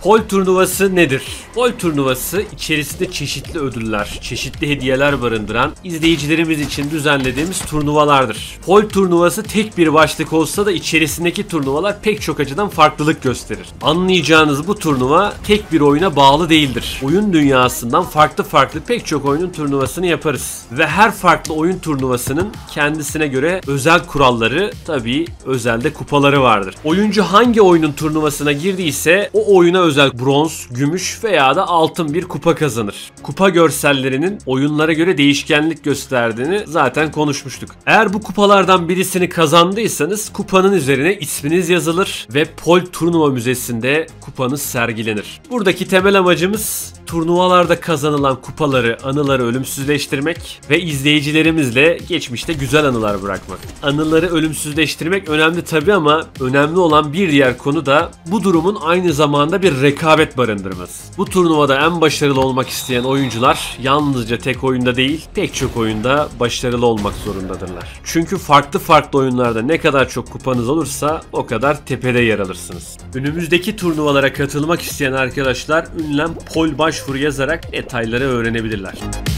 Pol turnuvası nedir? Pol turnuvası içerisinde çeşitli ödüller, çeşitli hediyeler barındıran izleyicilerimiz için düzenlediğimiz turnuvalardır. Pol turnuvası tek bir başlık olsa da içerisindeki turnuvalar pek çok açıdan farklılık gösterir. Anlayacağınız bu turnuva tek bir oyuna bağlı değildir. Oyun dünyasından farklı pek çok oyunun turnuvasını yaparız. Ve her farklı oyun turnuvasının kendisine göre özel kuralları, tabii özelde kupaları vardır. Oyuncu hangi oyunun turnuvasına girdiyse o oyuna özel bronz, gümüş veya da altın bir kupa kazanır. Kupa görsellerinin oyunlara göre değişkenlik gösterdiğini zaten konuşmuştuk. Eğer bu kupalardan birisini kazandıysanız kupanın üzerine isminiz yazılır ve Pol Turnuva Müzesi'nde kupanız sergilenir. Buradaki temel amacımız turnuvalarda kazanılan kupaları, anıları ölümsüzleştirmek ve izleyicilerimizle geçmişte güzel anılar bırakmak. Anıları ölümsüzleştirmek önemli tabii ama önemli olan bir diğer konu da bu durumun aynı zamanda bir rekabet barındırması. Bu turnuvada en başarılı olmak isteyen oyuncular yalnızca tek oyunda değil, pek çok oyunda başarılı olmak zorundadırlar. Çünkü farklı oyunlarda ne kadar çok kupanız olursa o kadar tepede yer alırsınız. Önümüzdeki turnuvalara katılmak isteyen arkadaşlar ünlem Pol başvuru yazarak detayları öğrenebilirler.